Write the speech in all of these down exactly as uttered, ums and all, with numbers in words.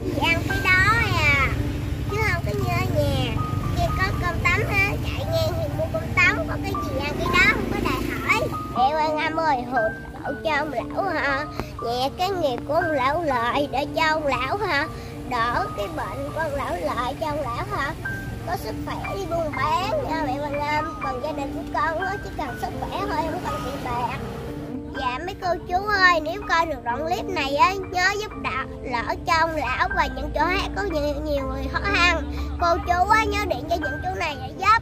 gì ăn cái đó à, chứ không có như ở nhà. Kia có cơm tấm á, chạy ngang thì mua cơm tấm, có cái gì ăn cái đó, không có đòi hỏi. Ê Quan Âm ơi, hụt đậu cho ông lão hả, nhẹ cái nghiệp của ông lão Lợi để cho ông lão hả, đỡ cái bệnh của ông lão Lợi cho ông lão hả, có sức khỏe đi buôn bán nha mẹ Quan Âm. Còn gia đình của con á, chỉ cần sức khỏe thôi, không cần tiền bạc. Dạ mấy cô chú ơi, nếu coi được đoạn clip này á, nhớ giúp đỡ lỡ cho ông lão và những chỗ khác có nhiều, nhiều người khó khăn. Cô chú á, nhớ điện cho những chú này để giúp.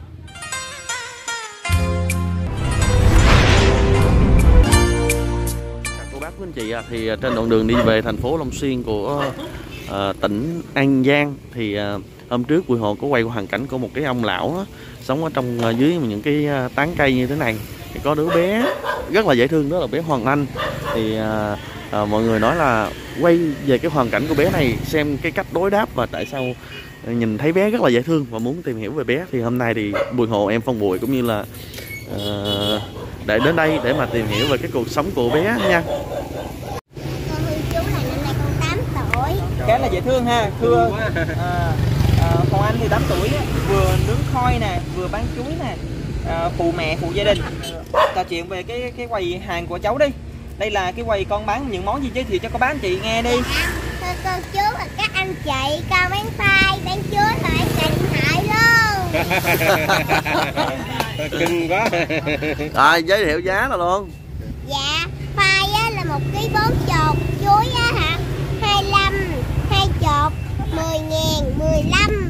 Cô bác quý anh chị, thì trên đoạn đường đi về thành phố Long Xuyên của uh, tỉnh An Giang thì uh, hôm trước Bùi Hồ có quay qua hoàn cảnh của một cái ông lão đó, sống ở trong uh, dưới những cái uh, tán cây như thế này. Thì có đứa bé rất là dễ thương, đó là bé Hoàng Anh. Thì à, à, mọi người nói là quay về cái hoàn cảnh của bé này, xem cái cách đối đáp và tại sao nhìn thấy bé rất là dễ thương và muốn tìm hiểu về bé. Thì hôm nay thì Bùi Hồ em Phong Bụi cũng như là à, để đến đây để mà tìm hiểu về cái cuộc sống của bé nha. Con Hương chú là năm nay con tám tuổi. Khá là dễ thương ha. Thưa à, à, Hoàng Anh thì tám tuổi, vừa nướng khoi nè, vừa bán chuối nè, à, phụ mẹ, phụ gia đình. Trò chuyện về cái cái quầy hàng của cháu đi. Đây là cái quầy con bán những món gì, giới thiệu cho các bác anh chị nghe đi. Thưa cô chú và các anh chị, con bán khoai, bán chuối và bán cà điện thoại luôn. Cưng quá. Rồi giới thiệu giá là luôn. Dạ, khoai á, là một ký bốn chục, chuối á hả, hai mươi lăm, hai chục, mười ngàn, mười lăm.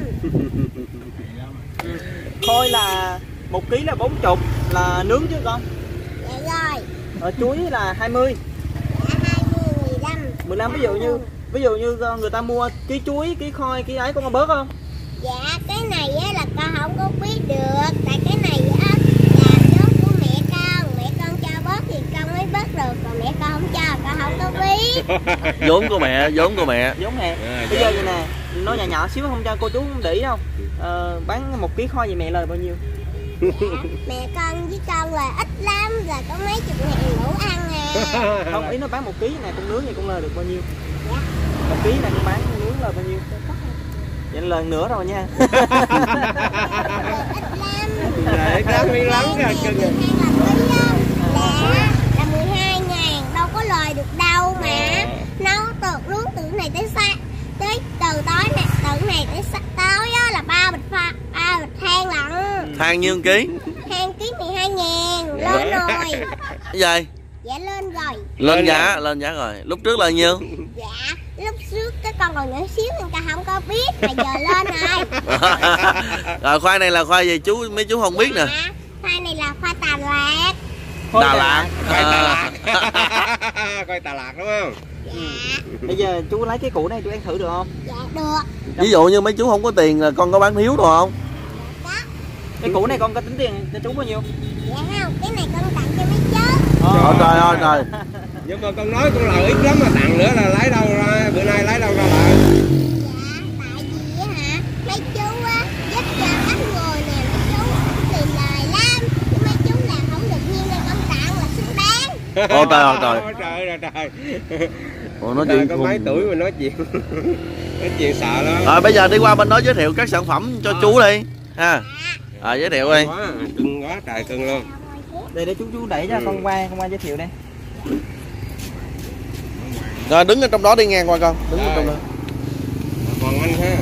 Khôi là một ký là bốn chục, là nướng chứ con? Dạ rồi. Ở chuối là hai mươi. Dạ hai mươi, mười lăm. mười lăm. Ví dụ như ví dụ như người ta mua ký chuối, ký khoi, ký ấy, con có bớt không? Dạ cái này á, là con không có biết được. Tại cái này á, là vốn của mẹ con. Mẹ con cho bớt thì con mới bớt được. Còn mẹ con không cho, con không có biết. Vốn của mẹ, vốn của mẹ. Vốn mẹ. Bây giờ vậy nè, nói nhỏ nhỏ xíu không cho cô chú không để ý đâu. Ờ, bán một ký khoi vậy mẹ lời bao nhiêu? Dạ, mẹ con với con là ít lắm, là có mấy chục ngàn đủ ăn à. Không, ý nó bán một ký này con nướng vậy con lời được bao nhiêu? Dạ. Một ký này con bán con nướng lời bao nhiêu? Vậy lời nữa rồi nha. Ít lắm. Để đáng miếng lắm kìa cưng. Là là mười hai ngàn, đâu có lời được đâu mà. Nấu từ nướng từ này tới sáng, tới từ tối này, từ này tới sáng tối á là ba bịch pha, ba bịch than lận. Than nhiêu ký? Than ký mười hai ngàn, lên rồi. Cái gì? Dạ lên rồi. Lên giá, lên giá rồi. Lúc trước là nhiêu? Dạ, lúc trước cái con còn nhỏ xíu nên ta không có biết, mà giờ lên rồi. Rồi khoai này là khoai gì chú, mấy chú không biết nè. Dạ, khoai này là khoai Đà Lạt. Đà Lạt. Khoai Đà Lạt. Khoai Đà Lạt đúng không? Dạ. Bây giờ chú lấy cái củ này chú ăn thử được không? Dạ được. Ví dụ như mấy chú không có tiền là con có bán thiếu được không? Dạ có. Cái củ này con có tính tiền cho chú bao nhiêu? Dạ không, cái này con tặng cho mấy chú. Trời trời ơi trời. Nhưng mà con nói con lời ít lắm mà tặng nữa là lấy đâu ra, bữa nay lấy đâu ra lại? Dạ, tại vì á hả, mấy chú á, giúp cho ít người nè, mấy chú tiền lời lắm. Nhưng mấy chú làm không được nhiêu nên con tặng là xứng đáng. Ôi trời ơi trời. Ôi trời ơi trời. Ủa, nói Trời, chuyện có mấy tuổi mà nói chuyện. Nói chuyện sợ lắm. Rồi bây giờ đi qua bên đó giới thiệu các sản phẩm cho chú đi ha. À, giới thiệu đi. Quá, cưng quá trời cưng luôn. Đây để chú chú đẩy cho con qua, con qua giới thiệu đây. Rồi đứng ở trong đó đi ngang qua con, đứng ở trong đó. Hoàng Anh ha.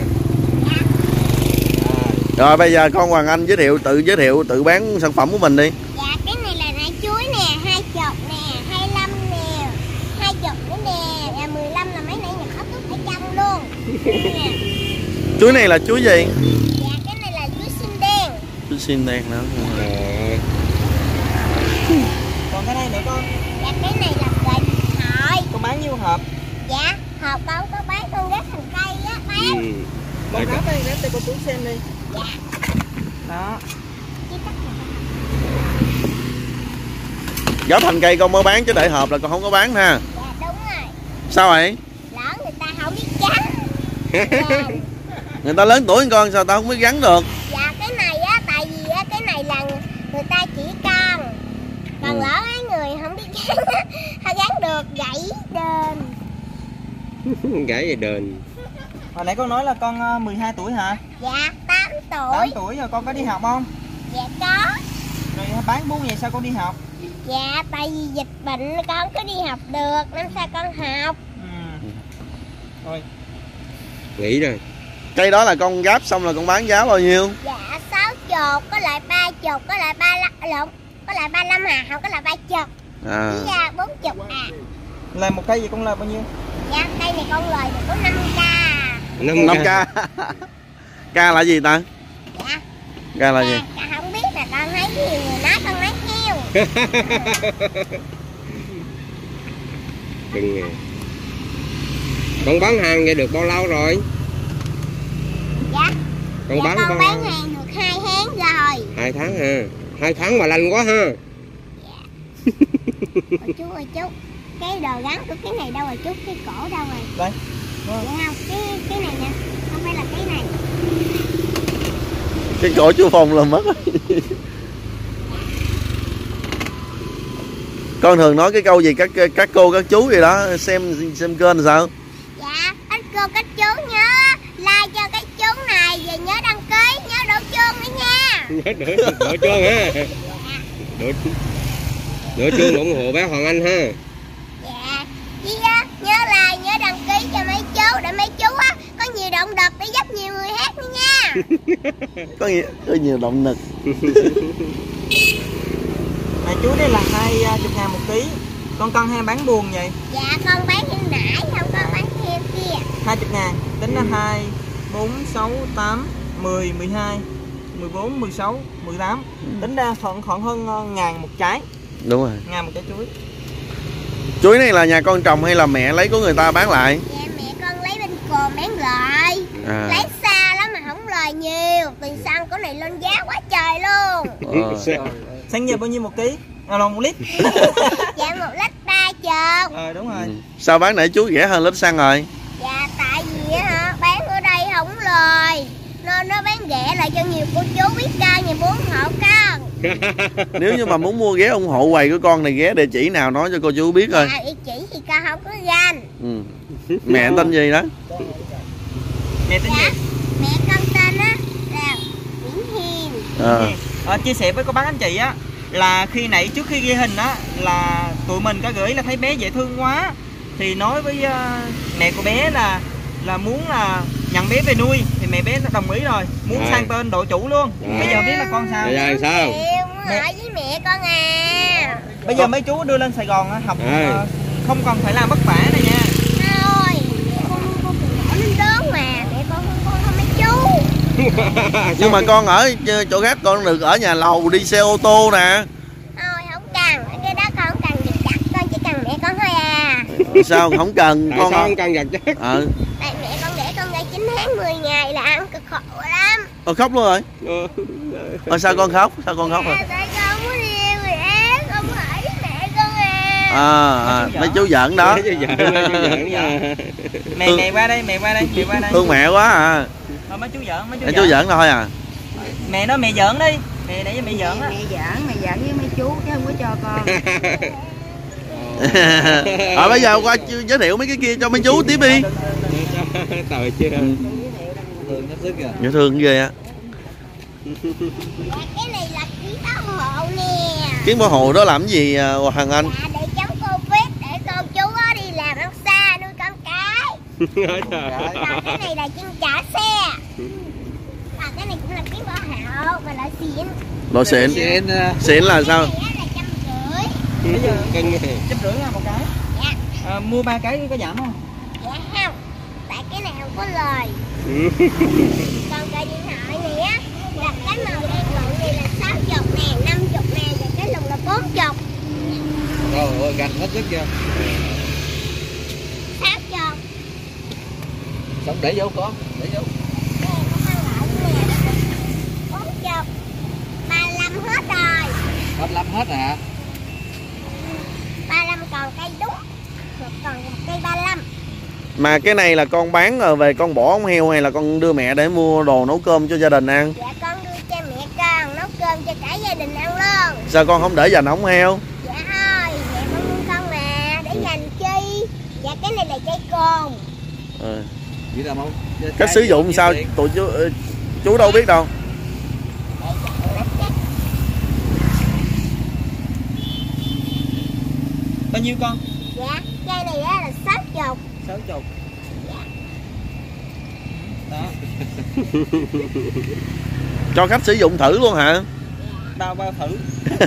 Rồi bây giờ con Hoàng Anh giới thiệu, tự giới thiệu, tự bán sản phẩm của mình đi. Dạ, cái này là nải chuối nè, hai chục nè, hai mươi lăm nè, hai chục nữa nè, và mười lăm là mấy nãy nhỏ tốt ở trong luôn. Nè. Chuối này là chuối gì? Dạ, cái này là chuối xin đen. Chuối xin đen nữa. Còn cái này nữa con? Dạ, cái này là gậy điện thoại. Con bán nhiêu hộp? Dạ, hộp con có bán, con ghép thành cây á, bán. Ừ. Con ráp đây, ráp đây cô chú xem đi. Dạ. Đó. Chứ tất cả. Gấp thành cây con mới bán chứ để hộp là con không có bán ha. Dạ, đúng rồi. Sao vậy? Lỡ người ta không biết gắn. Dạ. Người ta lớn tuổi hơn con sao tao không biết gắn được? Dạ, cái này á, tại vì á, cái này là người ta chỉ con. Còn Ừ. lỡ mấy người không biết gắn á, không gắn được, gãy đền. Gãy về đền. Hồi nãy con nói là con mười hai tuổi hả? Dạ tám tuổi. tám tuổi rồi con có đi học không? Dạ có. Rồi bán buôn vậy sao con đi học? Dạ tại vì dịch bệnh con không có đi học được nên sao con học. Ừ. Rồi. Nghỉ rồi. Cây đó là con gáp xong là con bán giá bao nhiêu? Dạ sáu chục, có lại ba chục, có lại ba lộn, có lại ba lăm hạt, không có lại ba chục. À. Với ra bốn chục à. Là một cây vậy con lời bao nhiêu? Dạ cây này con lời được có năm k. năm k. K là gì ta? Dạ. K là gì? Dạ không biết là con thấy nhiều người nói con nói heo. Đừng nghe. Con bán hàng vậy được bao lâu rồi? Dạ. Con dạ bán con con bán hàng được hai tháng rồi. Hai tháng ha. Hai tháng mà lành quá ha. Ôi chú ơi chú, cái đồ gắn của cái này đâu rồi chú, cái cổ đâu rồi? Đây. Dạ không, cái cái này nè, không phải là cái này. Cái cổ chú Phong là mất. Con thường nói cái câu gì các các cô các chú gì đó xem xem kênh sao? Dạ, các cô các chú nhớ like cho cái chú này và nhớ đăng ký, nhớ đổ chuông nữa nha. Nhớ đổ, đổ chuông ha. Đổ, đổ chuông ủng hộ bé Hoàng Anh ha. Dạ, với á, nhớ like, nhớ đăng ký cho mấy chú để mấy chú á có nhiều động lực để giúp nhiều người hát nữa nha. Có nhiều, có nhiều động lực. Này chú đây là hai chục ngàn một ký. Con cân hay bán buồn vậy? Dạ con bán heo nải, không có bán heo kia. Hai chục ngàn. Tính là hai, bốn, sáu, tám, mười, mười hai, mười bốn, mười sáu, mười tám. Tính ra khoảng khoảng hơn ngàn một trái. Đúng rồi. Ngàn một trái chuối. Chuối này là nhà con trồng hay là mẹ lấy của người ta bán lại? Dạ mẹ con lấy bên cồn bán lại. À. Lấy xa lắm mà không lời nhiều. Tiền xăng của này lên giá quá trời luôn. Ờ. Xăng giờ bao nhiêu một ký? À, là một lít. Dạ một lít ba chục. Ờ đúng rồi. Ừ. Sao bán nãy chú rẻ hơn lít xăng rồi? Dạ tại vì hả bán ở đây không lời nên nó bán rẻ lại cho nhiều cô chú biết ca nhà bốn hộ con. Nếu như mà muốn mua ghé ủng hộ quầy của con này ghé địa chỉ nào nói cho cô chú biết coi. Dạ địa chỉ thì con không có danh. Ừ. Mẹ tên gì đó? Mẹ tên Dạ gì? mẹ con tên á là Nguyễn Hiền. À. À, chia sẻ với cô bác anh chị á là khi nãy trước khi ghi hình á là tụi mình có gửi là thấy bé dễ thương quá thì nói với uh, mẹ của bé là là muốn là nhận bé về nuôi thì mẹ bé nó đồng ý rồi, muốn à. sang tên đội chủ luôn. À. Bây giờ biết là con sao? Bây giờ sao? Muốn ở với mẹ con à. Bây giờ mấy chú đưa lên Sài Gòn á, học à. uh, không cần phải làm vất vả này nha. Thôi mẹ con con từ nhỏ đến lớn mà mẹ con không con không mấy chú. Nhưng mà con ở chỗ khác con được ở nhà lầu đi xe ô tô nè. Thôi không cần, cái đó con không cần việc chặt, con chỉ cần mẹ con thôi à. Sao không cần Tại con? sao không cần vật chất? Ờ. Tại mẹ con để con ra chín tháng mười ngày là ăn cực khổ lắm. Con khóc luôn rồi. Ừ. Ờ, sao con khóc? Sao con khóc rồi? À, tại con muốn đi người ác, con muốn ở với mẹ con à. À, à mấy chú giỡn đó. Mấy chú giỡn, mấy chú giỡn nha. Mẹ mẹ qua đây, mẹ qua đây, mẹ qua đây. Thương mẹ quá à. Thôi mấy chú giỡn, mấy chú Mấy giỡn. chú giỡn thôi à. Mẹ nói mẹ giỡn đi. Mẹ để cho mẹ giỡn á. Mẹ giỡn, mẹ giỡn với mấy chú chứ không có cho con. À, bây giờ qua giới thiệu mấy cái kia cho mấy chú tiếp đi. Trời chưa. Dễ thương ghê á. Dạ, cái này là ký bảo hộ nè. Kiến bảo hộ đó làm cái gì Hoàng Anh? Dạ để chống Covid để cô chú á đi làm ăn xa nuôi con cái. Còn cái này là chân trả xe. Còn cái này cũng là ký bảo hộ mà loại xịn. Loại xịn. Xịn là sao? Cái này là trăm rưỡi. Bây giờ Cân nghe. trăm rưỡi là một cái. Dạ. À, mua ba cái có giảm không? Dạ không. Tại cái này không có lời. Còn cái điện thoại này á là cái màu đen lộn này là sáu chục nè, năm chục nè và cái lùng là bốn chục. Trời ơi, gạch hết sức chưa? Sáu chục. Xong để vô con, để vô. Nè, có phân loại nè. Bốn chục. Ba lăm hết rồi. Hết lắm hết hả? Ba lăm còn cây đúng. Còn một cây ba lăm. Mà cái này là con bán rồi về con bỏ ống heo hay là con đưa mẹ để mua đồ nấu cơm cho gia đình ăn? Dạ con đưa cho mẹ con nấu cơm cho cả gia đình ăn luôn. Sao con không để dành ống heo? Dạ thôi, mẹ con nuôi con mà, để dành chi. Dạ cái này là cây cồn. Ừ. Cách sử dụng sao tụi chú chú đâu biết đâu. Bao nhiêu con? Dạ, cây này á là sáu chục. Sáu chục. Đó. Cho khách sử dụng thử luôn hả? Bao bao thử.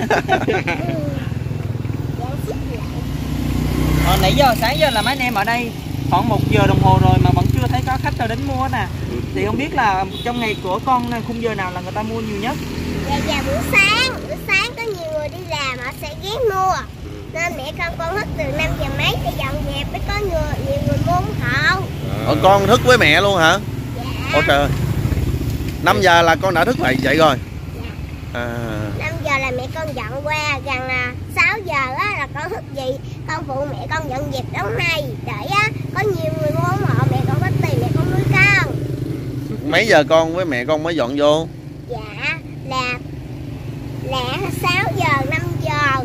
Dạ, xích lại. Ờ, nãy giờ sáng giờ là mấy anh em ở đây khoảng một giờ đồng hồ rồi mà vẫn chưa thấy có khách nào đến mua nè. Thì không biết là trong ngày của con khung giờ nào là người ta mua nhiều nhất? Dạ, dạ buổi sáng, buổi sáng có nhiều người đi làm họ sẽ ghé mua. Nên mẹ con con thức từ năm giờ mấy để dọn dẹp mới có người, nhiều người mua ủng hộ. Ờ, con thức với mẹ luôn hả? Dạ. Ôi trời ơi. năm giờ là con đã thức dậy vậy rồi. Dạ. À. năm giờ là mẹ con dọn qua, gần à, sáu giờ á là con thức dậy, con phụ mẹ con dọn dẹp đống này để á có nhiều người mua ủng hộ mẹ con có tiền mẹ con nuôi con. Mấy giờ con với mẹ con mới dọn vô? Dạ là là sáu giờ năm giờ.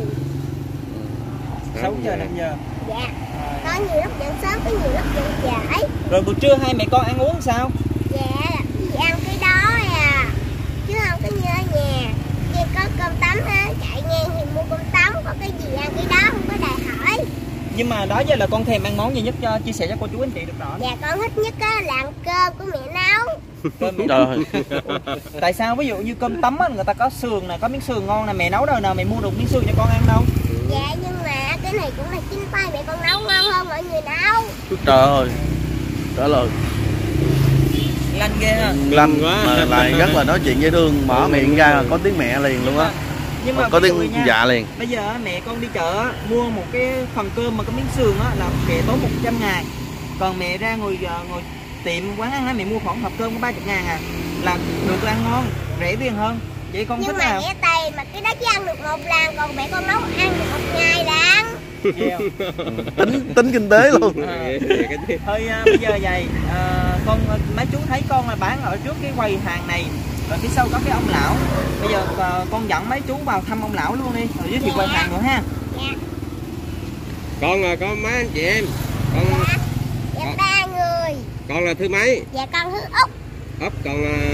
sáu giờ năm giờ. Dạ. Có nhiều lúc dọn sớm, có nhiều lúc dọn trễ. Rồi buổi trưa hai mẹ con ăn uống sao? Dạ, gì ăn cái đó à, chứ không có như ở nhà. Khi có cơm tấm á, chạy ngang thì mua cơm tấm, có cái gì ăn cái đó, không có đòi hỏi. Nhưng mà đó giờ là con thèm ăn món gì nhất, cho chia sẻ cho cô chú anh chị được rõ. Dạ, con thích nhất á là ăn cơm của mẹ nấu. Cơm mẹ Trời nấu. Tại sao ví dụ như cơm tấm á, người ta có sườn này, có miếng sườn ngon này, mẹ nấu đời nào mẹ mua được miếng sườn cho con ăn đâu? Dạ, nhưng mà cái này cũng là chính tay mẹ con nấu ngon hơn mọi người nấu. Trời ơi. Trả lời. Lanh ghê ha. Lanh quá. Mà lại rất là nói chuyện dễ thương, mở miệng ra là có tiếng mẹ liền luôn á. Nhưng mà có ví dụ tiếng nha, dạ liền. bây giờ mẹ con đi chợ mua một cái phần cơm mà có miếng sườn á là mẹ tốn một trăm ngàn. Còn mẹ ra ngồi ngồi tiệm quán ăn á mẹ mua khoảng hộp cơm có ba mươi ngàn à, là được tôi ăn ngon, rẻ tiền hơn. Vậy con Nhưng thích mà nào? mẹ tay mà cái đó chỉ ăn được một lần, còn mẹ con nấu ăn được một ngày là Yeah. tính tính kinh tế luôn. À, thôi à, bây giờ vậy à, con mấy chú thấy con là bán ở trước cái quầy hàng này, ở phía sau có cái ông lão. Bây giờ à, con dẫn mấy chú vào thăm ông lão luôn đi, rồi giới thiệu quầy hàng nữa ha. dạ. Con à, có mấy anh chị em? Con Dạ, dạ ba người. con là thứ mấy? Dạ con thứ Út. Ấp con à,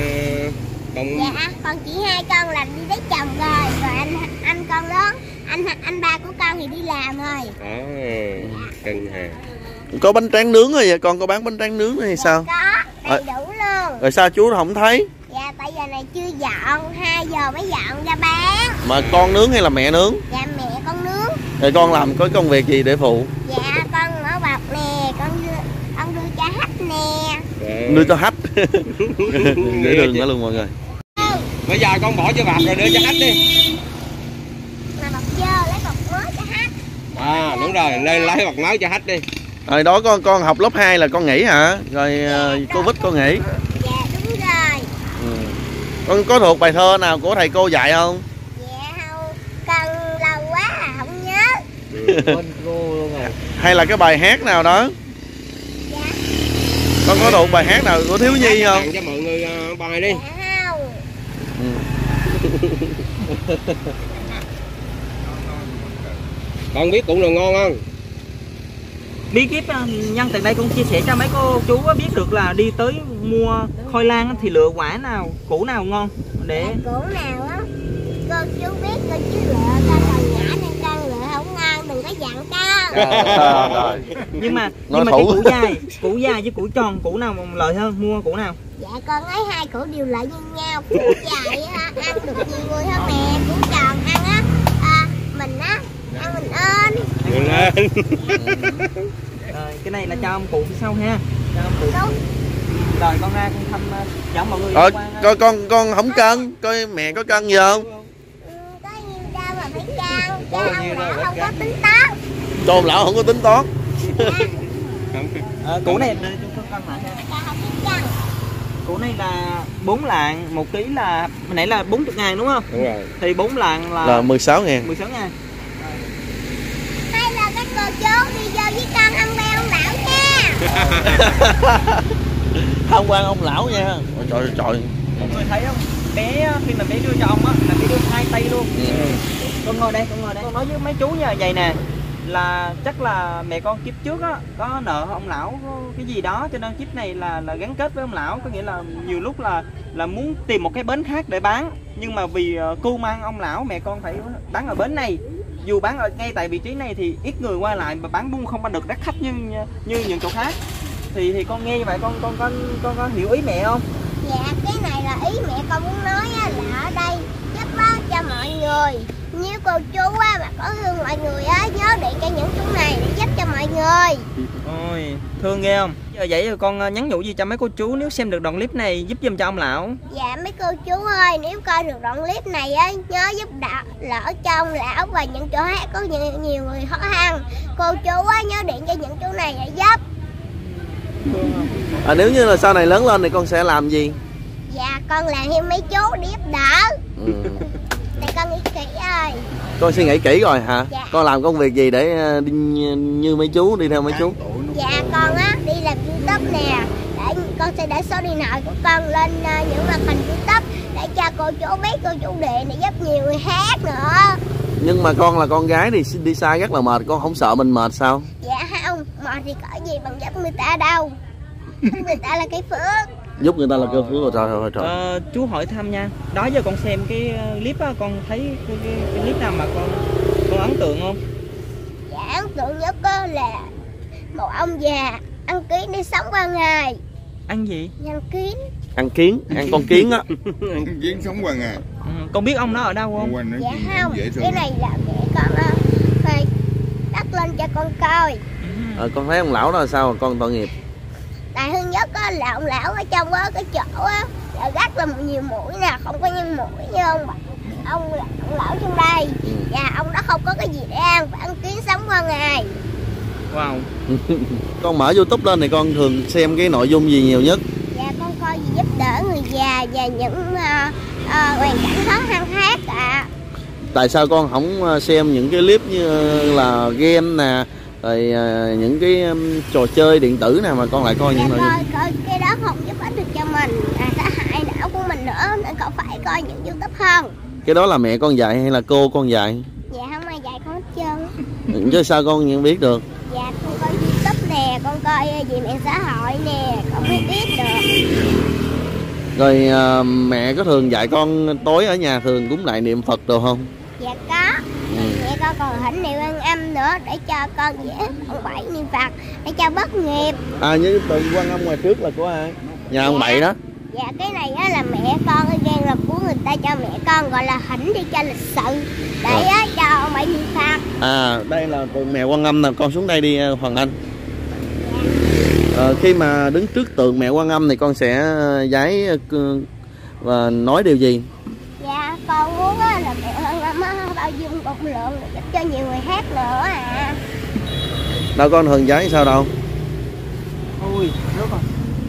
con Dạ con chỉ hai con là đi lấy chồng rồi, rồi anh anh con lớn, anh anh ba của con thì đi làm rồi. à, cưng hà. Có bánh tráng nướng rồi vậy, con có bán bánh tráng nướng hay sao? Có đầy đủ luôn. Rồi sao chú không thấy? Dạ tại giờ này chưa dọn, hai giờ mới dọn ra bán. Mà con nướng hay là mẹ nướng? Dạ mẹ con nướng. Rồi con làm có công việc gì để phụ? Dạ con mở bọc nè, con đưa con đưa cho khách nè. Đưa cho khách. Để đường đó luôn mọi người. Bây giờ con bỏ cho bạc rồi đưa cho khách đi. Mà bọc dơ lấy bọc mới cho khách. À đúng rồi, lên lấy bọc mới cho khách đi. Rồi đó con con học lớp hai là con nghỉ hả? Rồi uh, Covid con nghỉ. Dạ đúng rồi. Ừ. Con có thuộc bài thơ nào của thầy cô dạy không? Dạ không, con lâu quá à, không nhớ. Quên cô luôn rồi. Hay là cái bài hát nào đó? Dạ. Con có thuộc bài hát nào của thiếu nhi không? Tặng cho mọi người uh, bài đi. Dạ không. Ừ. Con biết củ nào ngon không? Bí kíp nhân từ đây con chia sẻ cho mấy cô chú biết được là đi tới mua khoai lang thì lựa quả nào, củ nào ngon để Dạ, củ nào á cô chú biết, cô chứ lựa con còn nhỏ nên con lựa không ngon, đừng có dặn con. À, rồi. nhưng mà Nói nhưng mà thủ. cái củ dài, củ dài với củ tròn, củ nào lợi hơn, mua củ nào? Dạ con ấy hai củ đều lợi như nhau. Củ dài á, ăn được nhiều người hơn nè, củ tròn ăn á à, mình á ăn mình ơn. Mình lên. Rồi cái này là cho ông cụ phía sau ha, cho ông cụ. Đúng. Rồi con ra con thăm dẫn mọi người. Rồi qua, coi con con không cân, coi mẹ có cân gì không? Ừ, có nhiêu đâu mà phải cân, cho ông lão không có tính toán. Cho ông lão không có tính toán. à, củ này chúng con lại ha. Cho không biết cân. Củ này là bốn lạng, một ký là hồi nãy là bốn mươi ngàn đúng không? Đúng rồi. Thì bốn lạng là, Là mười sáu ngàn. mười sáu ngàn. Hay là các cô chú đi vô với con ăn beo ông lão nha. Tham quan ông lão nha. Ôi trời ơi, trời. Mọi người thấy không? Bé khi mà bé đưa cho ông á là bé đưa hai tay luôn. Ừ. Con ngồi đây, con ngồi đây. Con nói với mấy chú như vậy nè. là chắc là mẹ con kiếp trước á có nợ ông lão cái gì đó, cho nên kiếp này là là gắn kết với ông lão, có nghĩa là nhiều lúc là là muốn tìm một cái bến khác để bán, nhưng mà vì uh, cưu mang ông lão mẹ con phải bán ở bến này. Dù bán ở ngay tại vị trí này thì ít người qua lại, mà bán buôn không có được đắt khách như như những chỗ khác. Thì thì con nghe như vậy con con con con có hiểu ý mẹ không? Dạ, cái này là ý mẹ con muốn nói á, là ở đây giúp á, cho mọi người. Nếu cô chú á, mà có thương mọi người á, nhớ điện cho những chú này để giúp cho mọi người. Ôi, thương ghê không? Giờ vậy rồi con nhắn nhủ gì cho mấy cô chú nếu xem được đoạn clip này giúp giùm cho ông lão? Dạ mấy cô chú ơi, nếu coi được đoạn clip này á, nhớ giúp đỡ lỡ cho ông lão và những chỗ khác có nhiều, nhiều người khó khăn. Cô chú á, nhớ điện cho những chú này để giúp. À, nếu như là sau này lớn lên thì con sẽ làm gì? Dạ con làm theo mấy chú để giúp đỡ. Ừ. Để con nghĩ kỹ ơi. Con suy nghĩ kỹ rồi hả? Dạ. Con làm công việc gì để đi như mấy chú, đi theo mấy chú? Dạ con á đi làm YouTube nè, để con sẽ để số điện thoại của con lên uh, những màn hình YouTube để cho cô chú biết, cô chú điện để giúp nhiều người khác nữa. Nhưng mà con là con gái thì đi xa rất là mệt, con không sợ mình mệt sao? Dạ không, mệt thì có gì bằng giúp người ta đâu. Người ta là cái phước. Giúp người ta là cơ phước rồi, trời ơi trời. Ờ, chú hỏi thăm nha. Đó giờ con xem cái clip á, con thấy cái, cái, cái clip nào mà con con ấn tượng không? Dạ ấn tượng nhất á là một ông già ăn kiến để sống qua ngày. Ăn gì? Ăn kiến. Ăn kiến, ăn con kiến á. Ăn kiến sống qua ngày. Ừ, con biết ông đó ở đâu không? Quanh nói Dạ chuyện không, dễ thương. cái này là mẹ con uh, phải đắp lên cho con coi. À, con thấy ông lão đó là sao mà con tội nghiệp? Tại thứ nhất á, là ông lão ở trong á, cái chỗ á là rất là nhiều mũi nè, không có nhân mũi như ông ông, ông lão trong đây. Và ông đó không có cái gì để ăn, phải ăn kiến sống qua ngày. Wow. Con mở YouTube lên thì con thường xem cái nội dung gì nhiều nhất? Dạ con coi gì giúp đỡ người già và những uh, uh, hoàn cảnh khó khăn khác ạ. À. Tại sao con không xem những cái clip như là game nè, rồi uh, những cái um, trò chơi điện tử nào mà con lại coi dạ những nội coi, dung? coi cái đó không giúp ích được cho mình, à, sẽ hại não của mình nữa, nên con phải coi những YouTube hơn. Cái đó là mẹ con dạy hay là cô con dạy? Dạ không ai dạy con hết trơn. Chứ sao con nhận biết được? Dạ con coi YouTube nè, con coi về mạng xã hội nè, con mới biết được. Rồi uh, mẹ có thường dạy con tối ở nhà thường cúng lại niệm Phật đồ không? Dạ có. Ừ. Mẹ con còn thỉnh niệm Quan Âm nữa để cho con dễ ông Bảy niệm Phật để cho bất nghiệp. À, như tượng Quan Âm ngoài trước là của ai? Nhà ông Bảy đó. Dạ cái này á là mẹ con ghen là của người ta cho mẹ con, gọi là thỉnh đi cho lịch sự để á, cho ông Bảy niệm Phật. À, đây là tượng mẹ Quan Âm nè, con xuống đây đi Hoàng Anh. À, khi mà đứng trước tượng mẹ Quan Âm thì con sẽ giái và nói điều gì? Dạ con muốn á, là mẹ Quan Âm á, bao dung rộng lượng để giúp cho nhiều người khác nữa à. Đâu con thường giái sao đâu? Ôi, rất rồi.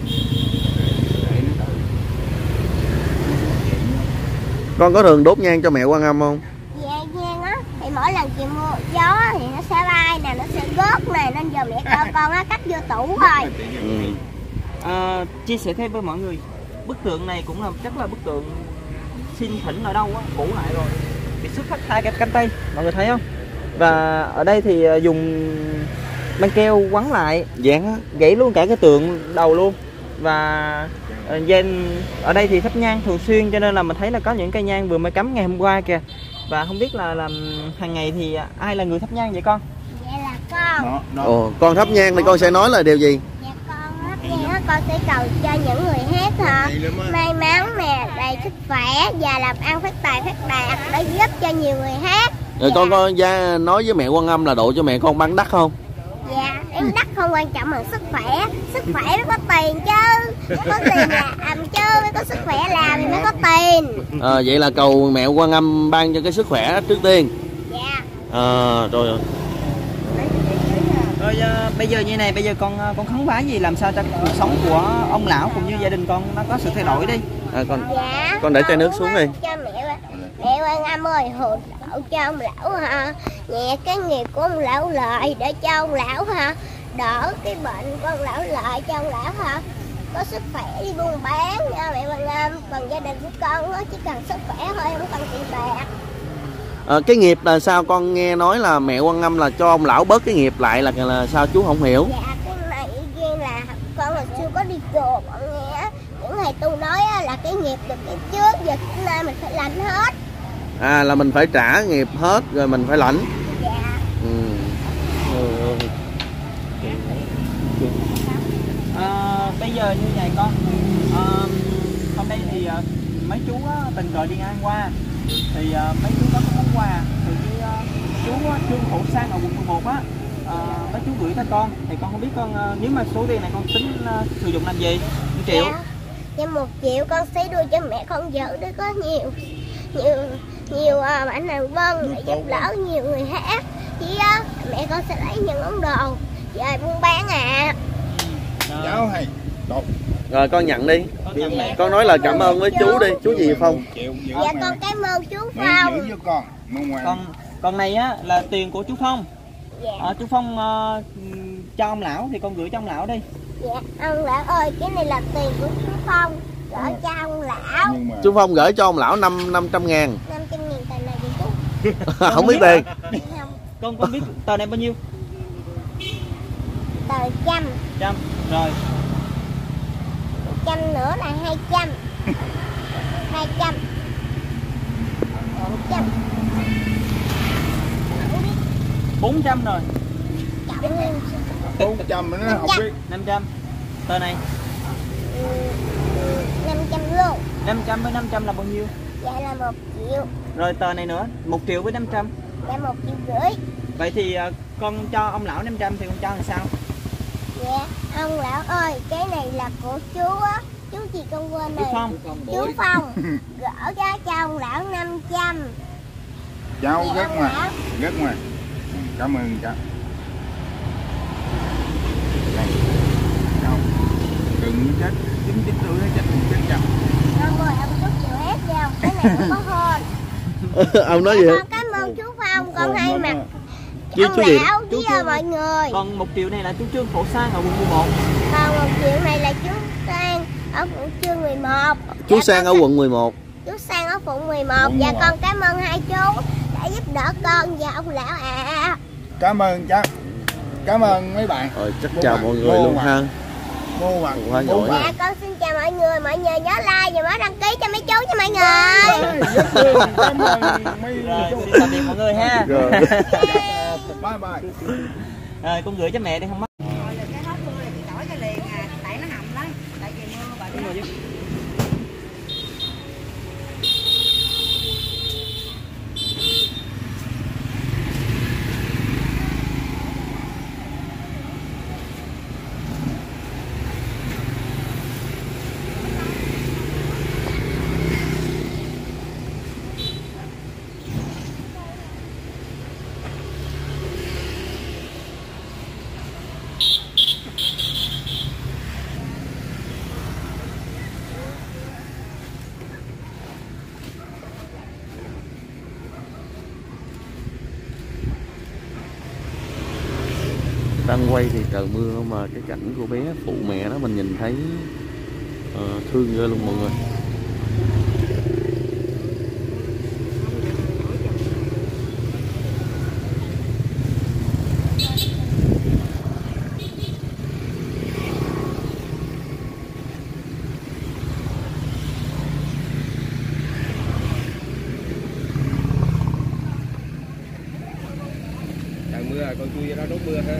Con có thường đốt nhang cho mẹ Quan Âm không? Dạ nhang á, thì mỗi lần chị mưa gió thì nó sẽ bay nè, nó sẽ gớt nè, nên giờ mẹ con con á cắt vô tủ rồi. Ừ. À, chia sẻ thêm với mọi người, bức tượng này cũng là chắc là bức tượng xin thỉnh ở đâu á, cũ lại rồi, bị xuất phát hai cái cánh tay, mọi người thấy không? Và ở đây thì dùng băng keo quấn lại, Dán á. gãy luôn cả cái tượng đầu luôn. Và gen ở đây thì thắp nhang thường xuyên, cho nên là mình thấy là có những cây nhang vừa mới cắm ngày hôm qua kìa. Và không biết là làm hàng ngày thì ai là người thắp nhang vậy con? Vậy là con. Đó, đó. Ồ, con thắp nhang thì con sẽ nói là điều gì? Dạ con thắp nhang á, con sẽ cầu cho những người khác hả may mắn nè, đầy sức khỏe và làm ăn phát tài phát đạt để giúp cho nhiều người khác. Rồi Dạ. con có gia nói với mẹ Quan Âm là độ cho mẹ con bán đắt không? Dạ, em đắt không quan trọng bằng sức khỏe. Sức khỏe mới có tiền chứ. Mới có tiền làm chứ, mới có sức khỏe làm thì mới có tiền. À, vậy là cầu mẹ Quan Âm ban cho cái sức khỏe trước tiên. Dạ. À, rồi rồi. Rồi uh, bây giờ như này, bây giờ con con khấn vái gì làm sao cho cuộc sống của ông lão cũng như gia đình con nó có sự thay đổi đi. À, con Dạ, con để chai nước xuống đi. Cho mẹ mẹ Quan Âm ơi, hỗ trợ cho ông lão ha, nhẹ cái nghiệp của ông lão lại để cho ông lão ha đỡ cái bệnh của ông lão lại, cho ông lão ha có sức khỏe đi buôn bán nha mẹ Quan Âm. Còn gia đình của con nó chỉ cần sức khỏe thôi, không cần tiền bạc. À, cái nghiệp là sao? Con nghe nói là mẹ Quan Âm là cho ông lão bớt cái nghiệp lại là là sao chú không hiểu? Dạ cái này ghen là con hồi xưa có đi chùa con nghe những thầy tu nói là cái nghiệp được cái trước giờ cái nay mình phải lãnh hết. À là mình phải trả nghiệp hết rồi mình phải lãnh. Dạ. Ừ. Ừ. À, bây giờ như vậy con, à, hôm nay thì à, mấy chú á, tình cờ đi ngang qua thì à, mấy chú có món quà từ cái à, chú á, Trương Hữu Sang ở quận mười một á, à, mấy chú gửi cho con thì con không biết con à, nếu mà số tiền này con tính à, sử dụng làm gì? một triệu. Dạ. Dạ một triệu con sẽ đưa cho mẹ con vợ để có nhiều nhiều nhiều uh, bạn nào vâng để giúp đỡ nhiều người khác. Chứ uh, mẹ con sẽ lấy những món đồ về buôn bán à. Cháu hay đột. Rồi con nhận đi. Con, Dạ, Con nói là cảm ơn với chú đi. Chú gì Phong? Dạ con cảm ơn chú Mẹ Phong. giữ cho con. Ngoài. con con này á là tiền của chú Phong. Dạ. À, chú Phong à, cho ông lão thì con gửi cho ông lão đi. Dạ ông lão ơi, cái này là tiền của chú Phong gửi cho ông lão. Nhưng mà Chú Phong gửi cho ông lão năm năm trăm ngàn. năm trăm nghìn tờ này thì chú. Không biết tiền. Không, Con con biết tờ này bao nhiêu? tờ trăm. Trăm. Rồi. Trăm nữa là hai trăm. Hai trăm. Một trăm. bốn trăm rồi. Cộng lên bốn trăm nó không biết. năm trăm. Tờ này. năm trăm luôn. năm trăm với năm trăm là bao nhiêu? Dạ là một triệu. Rồi tờ này nữa, một triệu với năm trăm. Dạ một triệu rưỡi. Vậy thì à, con cho ông lão năm trăm thì con cho làm sao? Dạ ông lão ơi, cái này là của chú á. Chú gì con quên Chú rồi. Phong. Chú Phong gỡ ra cho ông lão năm trăm. Cháu Dạ, rất ông mà. lão. Rất mà. Cảm ơn cháu. Cháu đừng chết chín chín tuổi chết chết chậm. Ông ơi, ông chút chịu hết vào. Cái này không có hôn. Ông nói gì? Con cảm ơn chú Phong, con hay mặc Chú- ông chú gì? lão Chú với Trương. mọi người. Còn một triệu này là chú Trương Phổ Sang ở quận mười một. Còn một triệu này là chú Sang ở quận chương mười một. Chú Dạ, Sang ở con- quận mười một. Chú Sang ở quận mười một. Quận Dạ mười một. con cảm ơn hai chú đã giúp đỡ con và ông lão ạ. Cảm ơn cháu. Cảm ơn mấy bạn. Rồi chắc Bố chào bạn, mọi người bố luôn bạn. ha. Cô bạn. Quá Bố giỏi. bạn. Dạ con xin chào mọi người. Mọi người nhớ like và nhớ đăng ký cho mấy chú nha mọi người. Rất thương. Cảm ơn mấy Rồi, chú. xin tạm biệt mọi người ha. Rồi. Bye bye. Rồi, con gửi cho mẹ đi không mất. Rồi là cái hết mưa là chị đổi cái liền à, tại nó hầm lắm, tại vì mưa bệnh Đúng rồi đó. chứ. Đang quay thì trời mưa mà cái cảnh của bé phụ mẹ đó mình nhìn thấy uh, thương ghê luôn mọi người. Trời mưa rồi, con chui ra đó đốt mưa ha.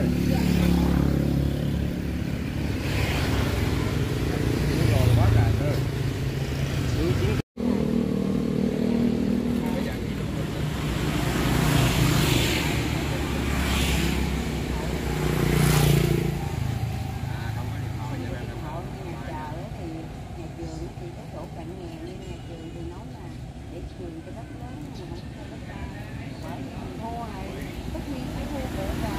Rồi quá trời ha. Mưa chiến Giờ thì nhà trường thì cái chỗ cạnh nhà như nhà trường thì nói là để trường cho đất lớn mà không có đất đai, phải thua hay tất nhiên phải thua bộ rồi